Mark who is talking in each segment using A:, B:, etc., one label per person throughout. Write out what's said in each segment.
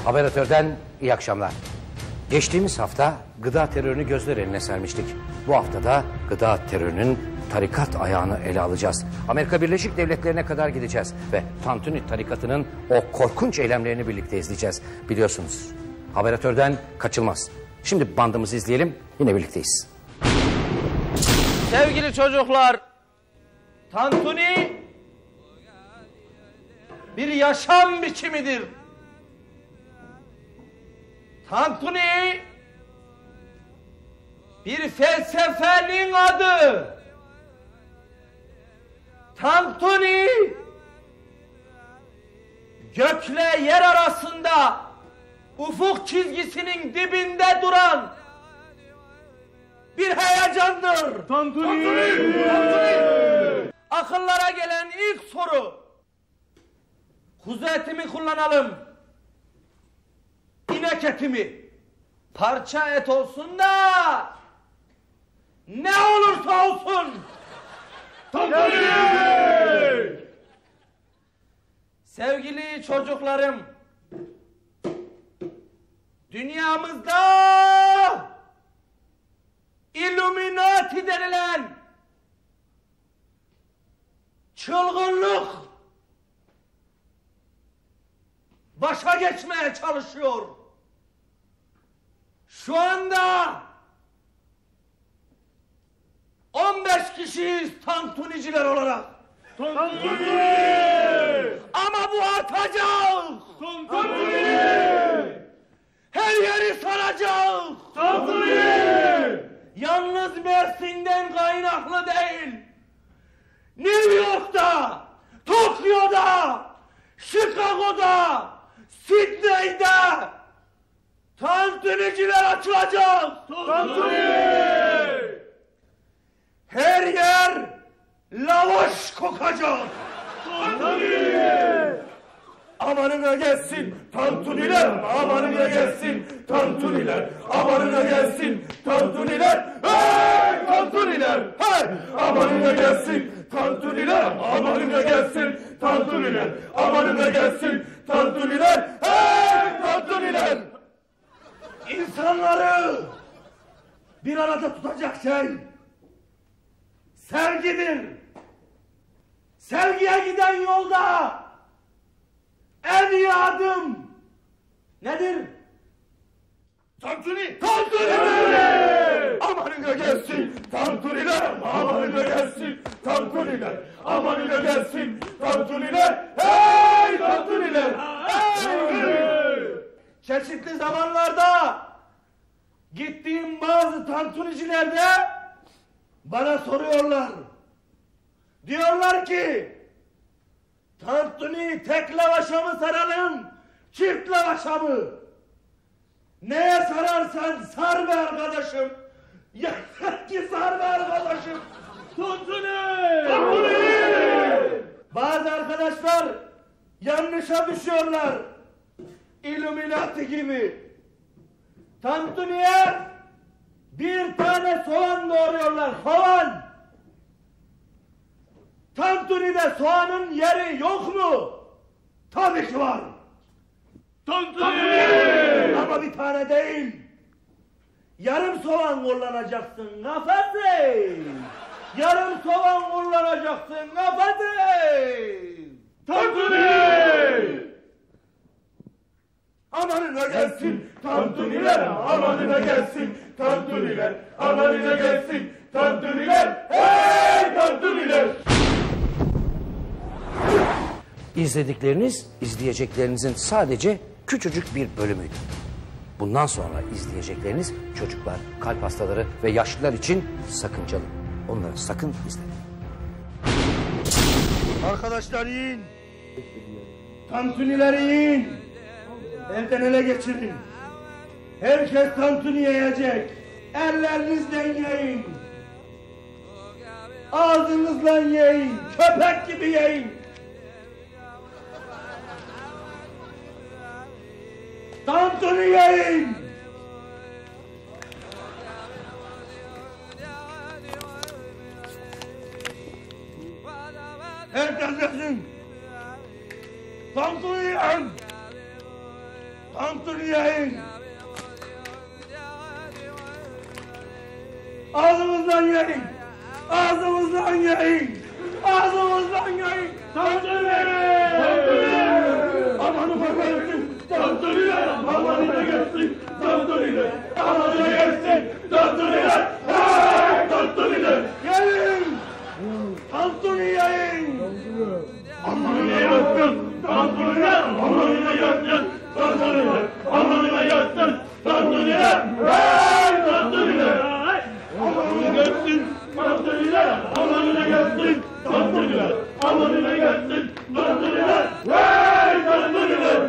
A: Haberatör'den iyi akşamlar. Geçtiğimiz hafta gıda terörünü gözler önüne sermiştik. Bu hafta da gıda terörünün tarikat ayağını ele alacağız. Amerika Birleşik Devletleri'ne kadar gideceğiz ve Tantuni tarikatının o korkunç eylemlerini birlikte izleyeceğiz. Biliyorsunuz, Haberatör'den kaçılmaz. Şimdi bandımızı izleyelim, yine birlikteyiz.
B: Sevgili çocuklar, Tantuni bir yaşam biçimidir. Tantuni bir felsefenin adı. Tantuni gökle yer arasında ufuk çizgisinin dibinde duran bir heyecandır. Tantuni! Tantuni! Akıllara gelen ilk soru, kuzu eti mi kullanalım, İnek eti mi? Parça et olsun da ne olursa olsun. Tantuni! Sevgili çocuklarım, dünyamızda Illuminati denilen çılgınlık başa geçmeye çalışıyor. Şu anda 15 kişiyiz Tantuniciler olarak. Tantuni! Ama bu artacak. Tantuni! Her yeri saracak. Tantuni! Yalnız Mersin'den kaynaklı değil. New York'ta, Tokyo'da, Chicago'da, Sydney'de Tantuniciler açılacak. Tantuni! Her yer lavaş kokacak. Tantuni! Amanına gelsin Tantuniler, amanına gelsin Tantuniler, amanına gelsin Tantuniler, hey Tantuniler, hey! Amanına gelsin Tantuniler, amanına gelsin Tantuniler, amanına gelsin Tantuniler, hey Tantuniler! İnsanları bir arada tutacak şey sevgidir. Sevgiye giden yolda en iyi adım nedir? Tantuni! Tantuni! Amanına gelsin Tantuniler! Amanına gelsin Tantuniler! Amanına gelsin Tantuniler! Hey Tantuniler! Hey! Çeşitli zamanlarda gittiğim bazı Tantunicilerde bana soruyorlar. Diyorlar ki Tantuni tek lavaşa mı saralım, çift lavaşa mı? Neye sararsan sar be arkadaşım. Yeter ki sar be arkadaşım. Tantuni! Tantuni! Bazı arkadaşlar yanlışa düşüyorlar. Illuminati gibi. Tantuni'ye bir tane soğan doğruyorlar. Soğan! Tantuni'de soğanın yeri yok mu? Tabii ki var. Tantuni! Ama bir tane değil. Yarım soğan kullanacaksın kafası. Yarım soğan kullanacaksın kafası. Tantuni! Amanına gelsin Tantuniler, amanına gelsin Tantuniler, amanına gelsin Tantuniler, hey Tantuniler!
A: İzledikleriniz, izleyeceklerinizin sadece küçücük bir bölümüydü. Bundan sonra izleyecekleriniz çocuklar, kalp hastaları ve yaşlılar için sakıncalı. Onları sakın izlemeyin.
B: Arkadaşlar yiyin. Tantunileri yiyin. Elden ele geçirin. Herkes tantuni yiyecek. Ellerinizle yiyin. Ağzınızla yiyin. Köpek gibi yiyin. Tantuni yiyin. Herkes yesin. Tantuni yiyin. Tantuni yayın. Ağzımızdan yayın. Ağzımızdan yayın. Ağzımızdan yayın. Tantuni! Tantuni! Amanı bakarım. Tantuni! Amanı da gelsin. Tantuni! Amanı da gelsin. Tantuni! Tantuni! Yayın! Tantuni yayın! Amanı da gelsin. Tantuni! Amanı da gelsin. Tantuni! Amanı da gelsin. Tantuni! Tantuni! Amanı gelsin. Tantuniler, amanına gelsin. Tantuniler, amanına gelsin. Tantuniler, hey tantuniler.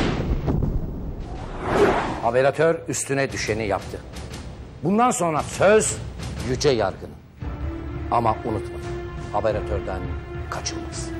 A: Haberatör üstüne düşeni yaptı. Bundan sonra söz yüce yargının. Ama unutmayın, haberatörden kaçılmaz.